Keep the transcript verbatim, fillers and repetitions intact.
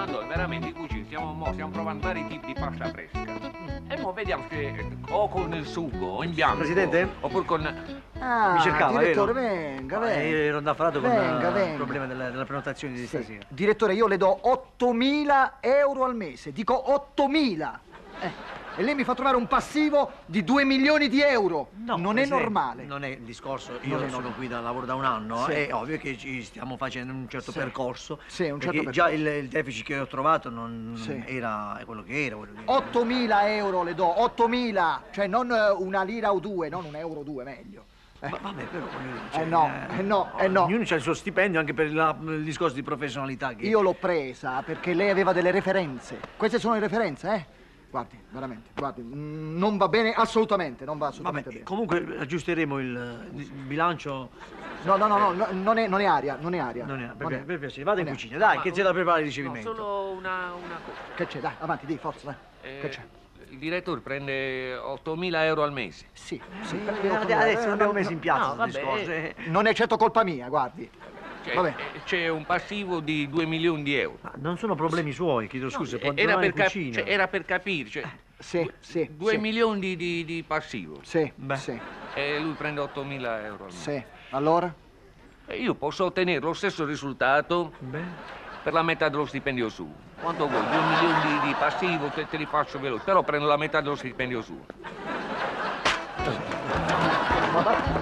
Antonio, veramente in cucina stiamo, mo, stiamo provando vari tipi di pasta fresca. E mo vediamo se o con il sugo, o in bianco. Presidente? Oppure con... Ah, Mi cercava, direttore, vero? venga, Ma venga. ero indafarato con Venga, eh, venga. il problema della, della prenotazione di Sì. stasera. Direttore, io le do ottomila euro al mese. Dico ottomila. Eh. E lei mi fa trovare un passivo di due milioni di euro. No, non è Presidente, normale. Non è il discorso. Non Io è sono normale. qui da lavoro da un anno, Sì. è ovvio che ci stiamo facendo un certo Sì. percorso. Sì, un certo perché percorso. già il, il deficit che ho trovato non Sì. era quello che era. voglio dire. ottomila euro le do, ottomila. Cioè non eh, una lira o due, non un euro o due, meglio. Eh. Ma vabbè, però voglio dire, Eh no, eh no, eh no. Ognuno ha il suo stipendio anche per la- il discorso di professionalità. Che... Io l'ho presa perché lei aveva delle referenze. Queste sono le referenze, eh? Guardi, veramente, guardi, mm, non va bene assolutamente, non va assolutamente Vabbè, bene. comunque aggiusteremo il, il bilancio. No, no, no, no, no, non è, non è aria, non è aria. Non è, per, Non è. per piacere, vada in Non è. cucina, dai, Ma- che c'è da preparare il No, ricevimento. solo una, una cosa. Che c'è? Dai, avanti, di, forza, dai. Eh, Che c'è? Il direttore prende ottomila euro al mese. Sì, sì. Eh, io- adesso eh, l'abbiamo no, messo in piazza no, questo vabbè. discorso. eh. Non è certo colpa mia, guardi. Cioè, Vabbè. eh, c'è un passivo di due milioni di euro. Ma non sono problemi suoi, chiedo scusa, può Eh, era, trovare per in cap- cucina. cioè, era per capire, cioè, Sì, sì. due sì. milioni di, di, di passivo. Sì, Beh. sì, E lui prende ottomila euro al mese. sì. Allora? E io posso ottenere lo stesso risultato Beh, per la metà dello stipendio suo. Quanto vuoi? Due milioni di, di passivo, te, te li faccio veloci, però prendo la metà dello stipendio suo. Ma va-